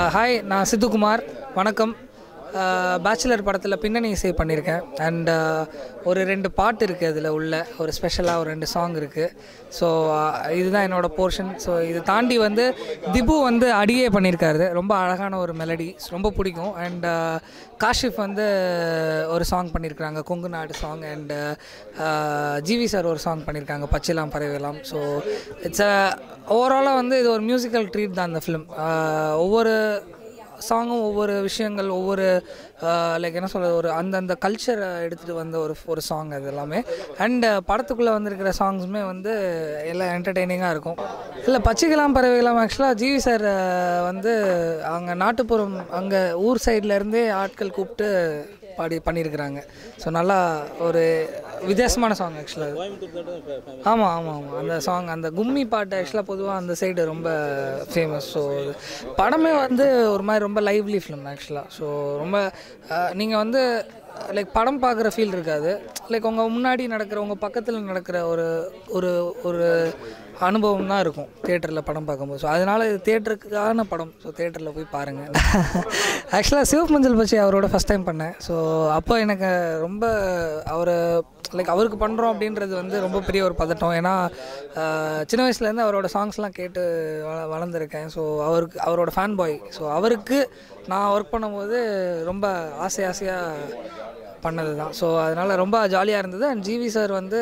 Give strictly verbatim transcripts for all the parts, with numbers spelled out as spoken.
Hi, நான் சித்துக்குமார். வணக்கம். Bachelor படத்தில் பின்னணி இசை பண்ணியிருக்கேன். அண்ட் ஒரு ரெண்டு பாட்டு இருக்குது, அதில் உள்ள ஒரு ஸ்பெஷலாக ஒரு ரெண்டு சாங் இருக்குது. ஸோ இதுதான் என்னோடய போர்ஷன். ஸோ இது தாண்டி வந்து திபு வந்து அடியே பண்ணியிருக்காரு. ரொம்ப அழகான ஒரு மெலடி, ரொம்ப பிடிக்கும். அண்ட் காஷிஃப் வந்து ஒரு சாங் பண்ணியிருக்காங்க, Kongu Nadu song. And GV sir ஒரு சாங் பண்ணியிருக்காங்க, பச்சிலாம் பறவைலாம். ஸோ இட்ஸ் அ ஓவராலாக வந்து இது ஒரு மியூசிக்கல் ட்ரீட் தான் அந்த ஃபிலிம். ஒவ்வொரு சாங்கும் ஒவ்வொரு விஷயங்கள், ஒவ்வொரு லைக் என்ன சொல்கிறது, ஒரு அந்தந்த கல்ச்சரை எடுத்துகிட்டு வந்த ஒரு ஒரு சாங் அது எல்லாமே. அண்டு படத்துக்குள்ளே வந்திருக்கிற சாங்ஸுமே வந்து எல்லாம் என்டர்டெய்னிங்காக இருக்கும். இல்லை, பச்சைக்கலாம் பறவைகளாம் ஆக்சுவலாக ஜிவி சார் வந்து அங்கே நாட்டுப்புறம், அங்கே ஊர் சைட்லேருந்தே ஆட்கள் கூப்பிட்டு பாடி பண்ணியிருக்கிறாங்க. ஸோ நல்லா ஒரு வித்தியாசமான சாங் ஆக்சுவலாக. ஆமாம் ஆமாம் ஆமாம் அந்த சாங், அந்த கும்மி பாட்டு ஆக்சுவலாக பொதுவாக அந்த சைடு ரொம்ப ஃபேமஸ். ஸோ படமே வந்து ஒரு மாதிரி ரொம்ப லைவ்லி ஃபிலிம் ஆக்சுவலாக. ஸோ ரொம்ப நீங்கள் வந்து லைக் படம் பார்க்குற ஃபீல் இருக்காது. லைக் உங்கள் முன்னாடி நடக்கிற, உங்கள் பக்கத்தில் நடக்கிற ஒரு ஒரு ஒரு அனுபவம் தான் இருக்கும் தியேட்டரில் படம் பார்க்கும்போது. ஸோ அதனால் இது தியேட்டருக்கான படம். ஸோ தியேட்டரில் போய் பாருங்கள். ஆக்சுவலாக சிவப்பு மஞ்சள் பச்சி அவரோட ஃபஸ்ட் டைம் பண்ணேன். ஸோ அப்போ எனக்கு ரொம்ப அவரை லைக் அவருக்கு பண்ணுறோம் அப்படின்றது வந்து ரொம்ப பெரிய ஒரு பதட்டம். ஏன்னா சின்ன வயசுலேருந்து அவரோட சாங்ஸ்லாம் கேட்டு வள வளர்ந்துருக்கேன். ஸோ அவருக்கு அவரோட ஃபேன் பாய். ஸோ அவருக்கு நான் ஒர்க் பண்ணும்போது ரொம்ப ஆசை ஆசையாக பண்ணது தான். ஸோ அதனால் ரொம்ப ஜாலியாக இருந்தது. அண்ட் ஜிவி சார் வந்து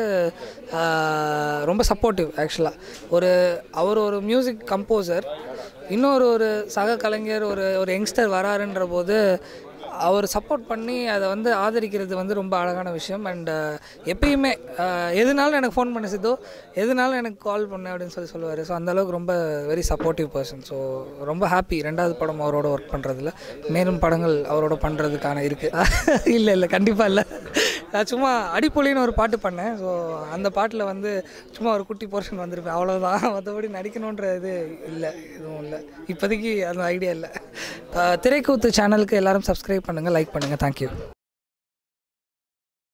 ரொம்ப சப்போர்ட்டிவ் ஆக்சுவலாக. ஒரு அவர் ஒரு மியூசிக் கம்போசர், இன்னொரு ஒரு சக கலைஞர், ஒரு ஒரு யங்ஸ்டர் வராருன்ற போது அவர் சப்போர்ட் பண்ணி அதை வந்து ஆதரிக்கிறது வந்து ரொம்ப அழகான விஷயம். அண்ட் எப்பயுமே எதுனாலும் எனக்கு ஃபோன் பண்ண சித்தோ, எதுனாலும் எனக்கு கால் பண்ண அப்படின்னு சொல்லி சொல்லுவார். ஸோ அந்தளவுக்கு ரொம்ப வெரி சப்போர்ட்டிவ் பர்சன். ஸோ ரொம்ப ஹாப்பி ரெண்டாவது படம் அவரோட ஒர்க் பண்ணுறதுல. மேலும் படங்கள் அவரோட பண்ணுறதுக்கான இருக்குது. இல்லை இல்லை கண்டிப்பாக இல்லை. நான் சும்மா அடிப்பொலின்னு ஒரு பாட்டு பண்ணேன். ஸோ அந்த பாட்டில் வந்து சும்மா ஒரு குட்டி போர்ஷன் வந்திருப்பேன், அவ்வளோதான். மற்றபடி நடிக்கணுன்ற இது இல்லை, எதுவும் இல்லை இப்போதைக்கு. அந்த ஐடியா இல்லை. திரைக்கூத்து சேனலுக்கு எல்லோரும் சப்ஸ்கிரைப் பண்ணுங்கள், லைக் பண்ணுங்கள். தேங்க்யூ.